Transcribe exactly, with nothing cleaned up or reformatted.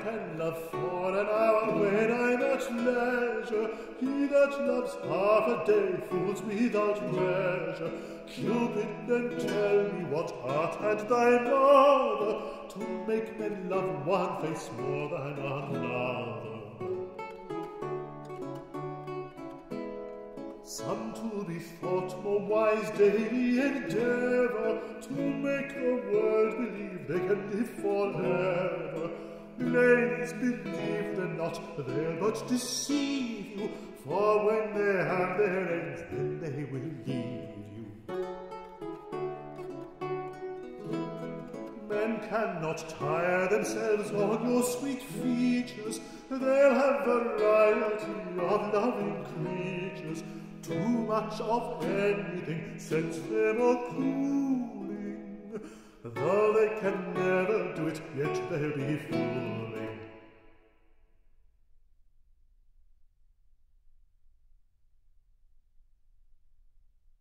can love for an hour when I'm at leisure. He that loves half a day fools without measure. Cupid, then tell me what art had thy mother to make men love one face more than another. Some to be thought more wise daily endeavour to make the world believe they can live forever. Ladies, believe them not, they'll but deceive you, for when they have their ends, then they will leave you. Men cannot tire themselves on your sweet features, they'll have variety of loving creatures. Too much of anything sets them a-cooling. Though they can never do it, yet they'll be fooling.